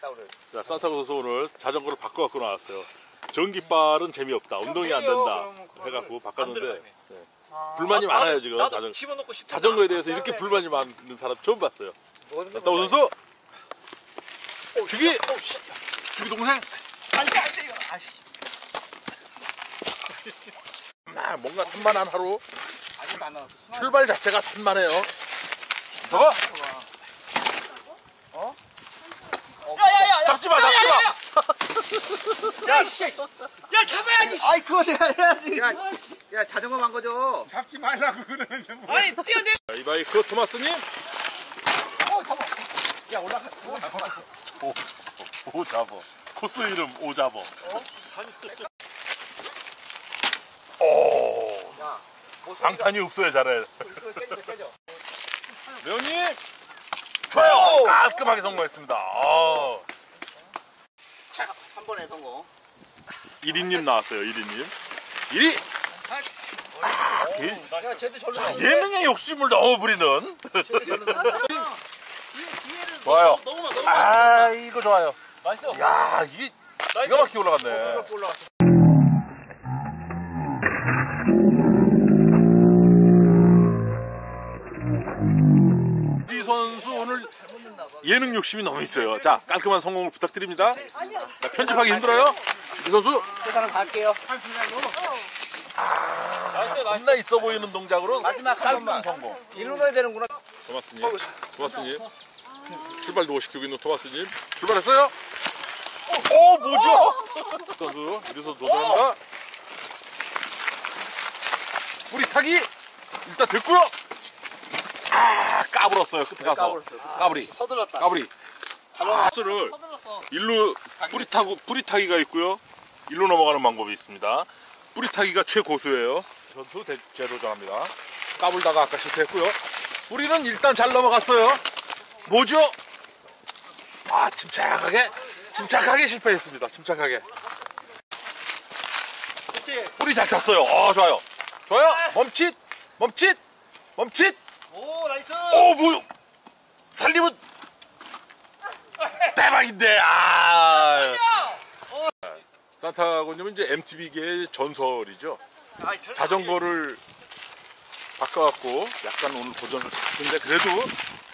자, 산타크로스 오늘 자전거를 바꿔갖고 나왔어요. 전기발은 재미없다. 운동이 안 된다. 해갖고 바꿨는데 네. 불만이 많아요 지금. 나도 집어넣고 싶다. 자전거에 대해서 이렇게 불만이 많은 사람 처음 봤어요. 갔다 오선수 주기 동생. 뭔가 산만한 하루. 출발 자체가 산만해요. 저거. 야야야! 잡지 마. 야 씨! 야 잡아야지. 아이 그거 내가 해야지. 야 자전거 망가져. 잡지 말라고 그러는데 뭐. 아니 뛰어내. 이 바이크 토마스님. 잡아. 야 올라가. 오자버. 코스 이름 오자버. 방탄이 없어야 잘해. 매원님 좋아요. 깔끔하게 성공했습니다. 한 번에 성공. 1위님 나왔어요. 1위님. 1위. 야 쟤도 절로 가. 예능의 욕심을 너무 부리는. 좋아요. 이거 좋아요. 나이스. 야 이게 기가 막히게 올라갔네. 이 선수 오늘 예능 욕심이 너무 있어요. 자 깔끔한 성공을 부탁드립니다. 자, 편집하기 힘들어요. 이 선수 세상을 갈게요. 겁나 있어 보이는 동작으로 마지막 한 깔끔 번만. 성공. 일로 넣어야 되는구나. 토마스님 출발도 시키고 있는 토마스님 출발했어요? 뭐죠? 선수 이래서 도전합니다. 뿌리 타기 일단 됐고요. 까불었어요. 끝에 가서 까불이 서둘렀다. 까불이 코스를 일로 뿌리 타기가 있고요. 일로 넘어가는 방법이 있습니다. 뿌리 타기가 최고수예요. 선수 재도전합니다. 까불다가 아까 실패했고요. 뿌리는 일단 잘 넘어갔어요. 뭐죠? 침착하게 실패했습니다. 침착하게. 그렇지. 뿌리 잘 탔어요. 좋아요. 멈칫. 오 나이스. 뭐요? 살리면 대박인데. 산타고님은 이제 MTB계의 전설이죠. 자전거를 바꿔갖고 약간 오늘 도전을 했는데 그래도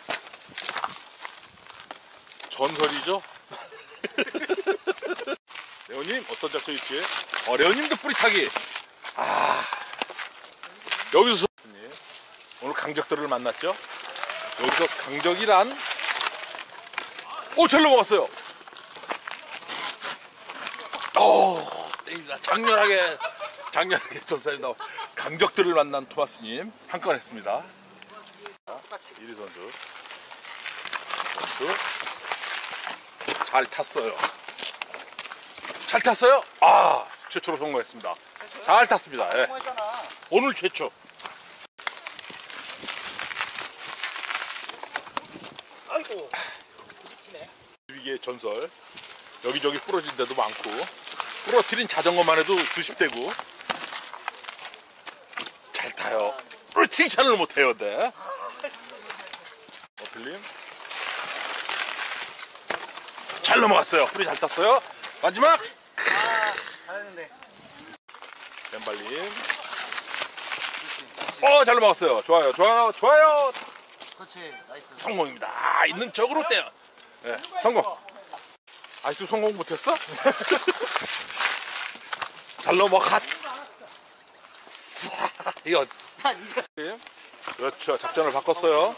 전설이죠. 레오님 어떤 작전일지. 레오님도 뿌리 타기. 여기서 오늘 강적들을 만났죠. 여기서 강적이란 잘 넘어갔어요. 장렬하게 전사에 나온 강적들을 만난 토마스님 한 건 했습니다. 1위 선수 잘 탔어요. 최초로 성공했습니다. 잘 탔습니다. 예. 오늘 최초. 아이고. 이게 전설. 여기저기 부러진 데도 많고 부러뜨린 자전거만 해도 수십 대고 잘 타요. 칭찬을 못해요. 근데 필님 잘 넘어갔어요. 뿌리 잘 탔어요. 마지막 잘했는데. 왼발님 잘 넘어갔어요. 좋아요. 그렇지 나이스. 성공입니다. 있는 척으로 떼요. 네, 성공. 아직도 성공 못했어? 잘 넘어갔. 이거 그렇죠. 작전을 바꿨어요.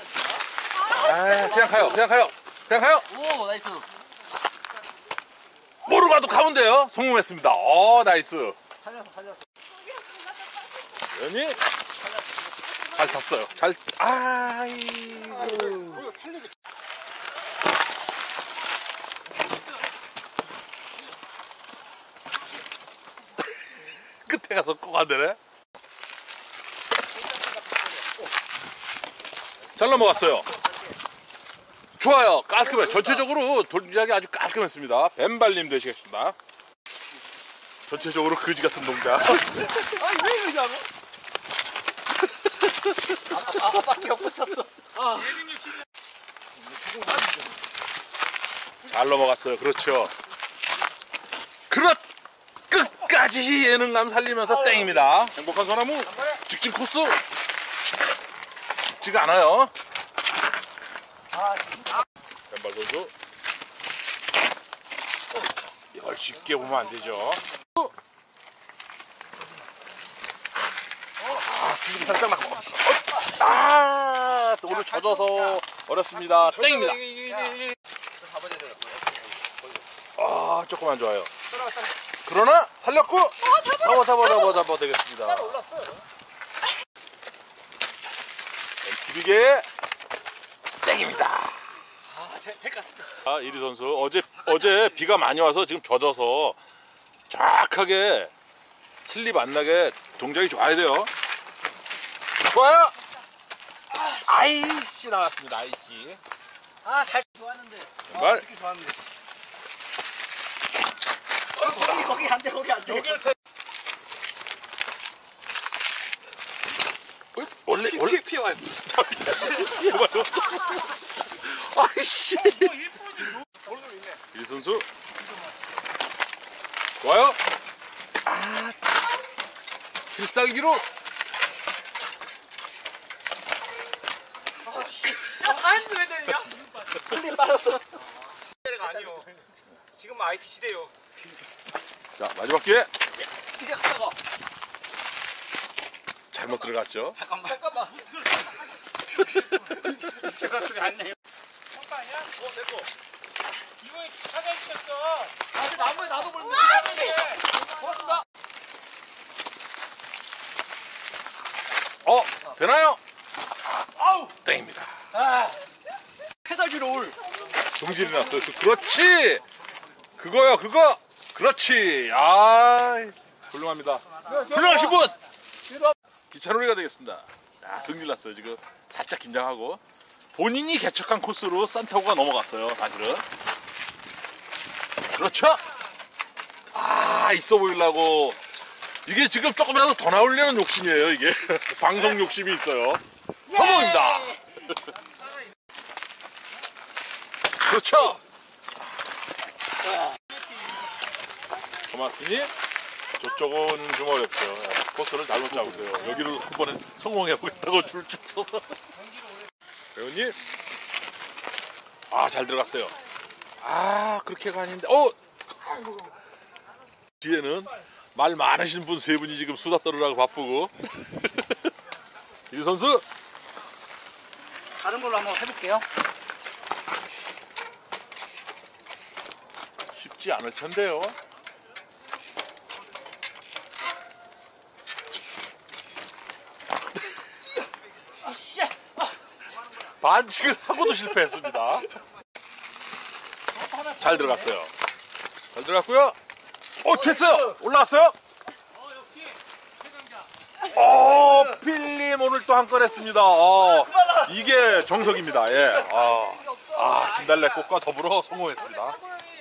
그냥 가요. 오 나이스. 뭐로 가도 가면 돼요. 성공했습니다. 나이스. 살렸어. 연이 잘 탔어요. 아이고. 끝에 가서 꼭 안 되네. 잘 넘어갔어요. 좋아요. 깔끔해. 전체적으로 돌리하기 아주 깔끔했습니다. 벤발님 되시겠습니다. 전체적으로 거지 같은 동작. 아니 왜 그러냐고? 아빠께 엎어쳤어. 잘 넘어갔어요. 그렇죠. 끝까지 예능감 살리면서 땡입니다. 행복한 소나무 직진 코스 쉽지가 않아요. 왼발 선수 이걸 쉽게 보면 안 되죠. 스윙이 살짝 나고 또 오늘 젖어서 어렵습니다. 땡입니다. 조금 안 좋아요. 그러나 살렸고 잡아 되겠습니다. 기비게 땡입니다. 이리 선수 어제 비가 많이 와서 지금 젖어서 정확하게 슬립 안 나게 동작이 좋아야 돼요. 좋아요. 아이씨 나왔습니다. 아이씨. 잘 좋았는데. 왼발. 이렇게 좋았는데. 거기 안 돼, 거기 안 돼. 원래 피해와요. 해봐요. 아이씨. 이 선수 좋아요. 필살기로 아니 왜 되냐? 흘림 빠졌어. 때가 아니요. 지금 IT 시대요. 자 마지막 기회. 이게 가다가. 잘못 들어갔죠. 잠깐만. 제가 소리 안 내요. 잠깐 아니야? 됐고. 이거에 차가 있었어. 근데 나무에 나도 모르는데. 고맙습니다. 되나요? 아우. 땡입니다. 페달기로 올. 정질이 났어요. 그렇지. 그거요. 그렇지. 훌륭합니다. 훌륭하신 분. 기차놀이가 되겠습니다. 승질 났어요. 지금 살짝 긴장하고 본인이 개척한 코스로 산타고가 넘어갔어요. 사실은. 그렇죠. 있어 보이려고. 이게 지금 조금이라도 더 나오려는 욕심이에요. 이게 방송 욕심이 있어요. 성공입니다. 그렇죠. 토마스니 저쪽은 좀 어렵죠. 코스를 잘못 잡으세요. 여기를 한 번에 성공해보겠다고 줄쭉 서서. 배우님, 잘 들어갔어요. 그렇게가 아닌데, 뒤에는 말 많으신 분 세 분이 지금 수다 떨으라고 바쁘고. 이 선수, 다른 걸로 한번 해볼게요. 쉽지 않을 텐데요. 반칙을 하고도 실패했습니다. 잘 들어갔어요. 잘 들어갔고요. 됐어요. 올라왔어요. 필름 오늘 또 한 건 했습니다. 이게 정석입니다. 예. 진달래꽃과 더불어 성공했습니다.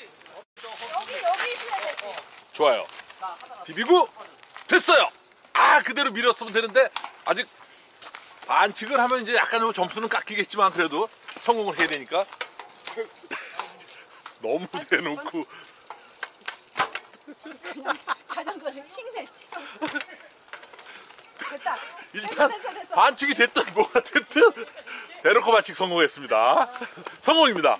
좋아요. 비비고 됐어요. 그대로 밀었으면 되는데 아직 반칙을 하면 이제 약간 점수는 깎이겠지만 그래도 성공을 해야 되니까. 너무 대놓고. 자전거를 칭내 지금. 됐다. 일단 됐어. 반칙이 됐든 뭐가 됐든 대놓고 반칙 성공했습니다. 성공입니다.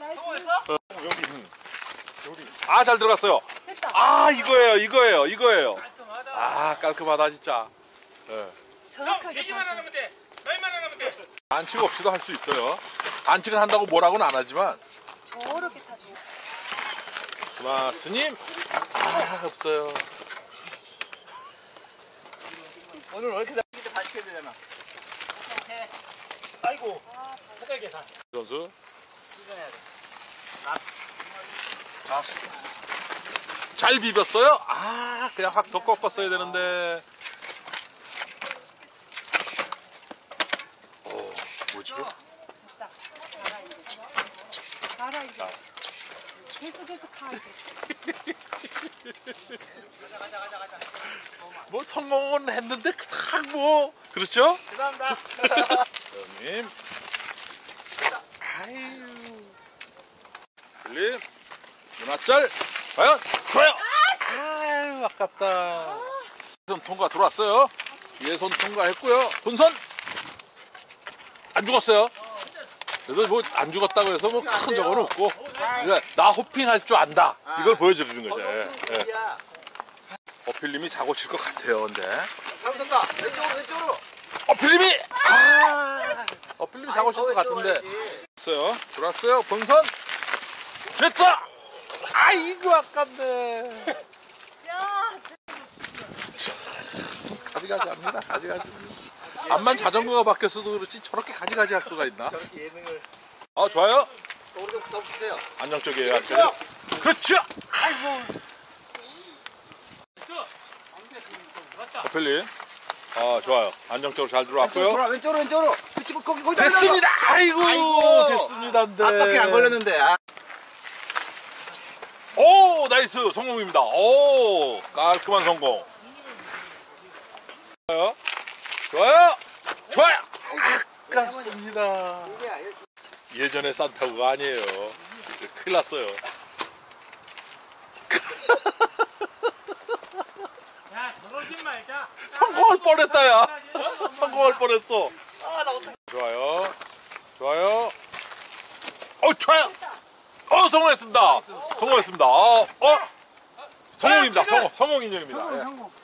잘 들어갔어요. 됐다. 이거예요. 깔끔하다 진짜. 정확하게 얘기만 안 하면 돼. 말만 안 하면 돼. 반칙 없이도 할 수 있어요. 반칙을 한다고 뭐라고는 안 하지만. 어렵게 타죠. 스님, 없어요. 오늘 왜 이렇게 나한테 반칙해야 되잖아. 아이고. 사달 계산. 선수. 수정해야 돼. 잘 비볐어요? 그냥 확 더 꺾었어야 되는데. 뭐지? 됐다. 가라 이제. 계속해서 가 이제. 뭐 성공은 했는데 그렇죠? 죄송합니다. 형님. 필름. 윤하철 과연 좋아요. 아유 아깝다. 손 통과 들어왔어요. 뒤에손 통과했고요. 본선 안 죽었어요. 그래도 뭐 안 죽었다고 해서 뭐 큰 적은 없고 그러니까 나 호핑할 줄 안다 이걸 보여주는 거죠. 예. 어필님이 사고 칠 것 같아요. 근데 잘못했다. 왼쪽으로. 어필님이 어필님이 사고 칠 것 같은데 들어왔어요. 들어왔어요. 본선 됐어. 아이고 아깝네. 가지가지 합니다. 가지가지. 암만 자전거가 바뀌었어도 그렇지 저렇게 가지가지 할 수가 있나? 저렇게 예능을. 좋아요. 오른쪽 더 붙으세요. 안정적이에요. 그렇죠. 아이고. 어필님. 좋아요. 안정적으로 잘 들어왔고요. 왼쪽으로. 그치고 거기 됐습니다. 아이고. 아이고. 됐습니다인데. 앞바퀴 안 걸렸는데. 오 나이스 성공입니다. 오 깔끔한 성공. 좋아요. 아깝습니다. 예전에 산타고가 아니에요. 큰일 났어요. 야, 저러지 말자. 성공할 뻔했다 야. 성공할 뻔했어. 아, 나 어떡해. 좋아요. 좋아요. 성공했습니다. 성공했습니다. 성공입니다. 성공 인정입니다. 예.